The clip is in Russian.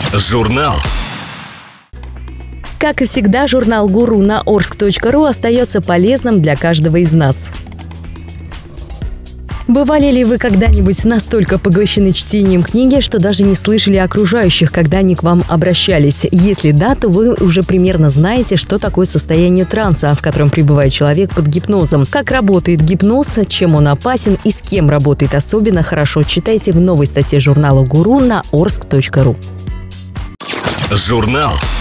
Журнал. Как и всегда, журнал «Гуру» на orsk.ru остается полезным для каждого из нас. Бывали ли вы когда-нибудь настолько поглощены чтением книги, что даже не слышали окружающих, когда они к вам обращались? Если да, то вы уже примерно знаете, что такое состояние транса, в котором пребывает человек под гипнозом. Как работает гипноз, чем он опасен и с кем работает особенно хорошо, читайте в новой статье журнала «Гуру» на orsk.ru. Журнал.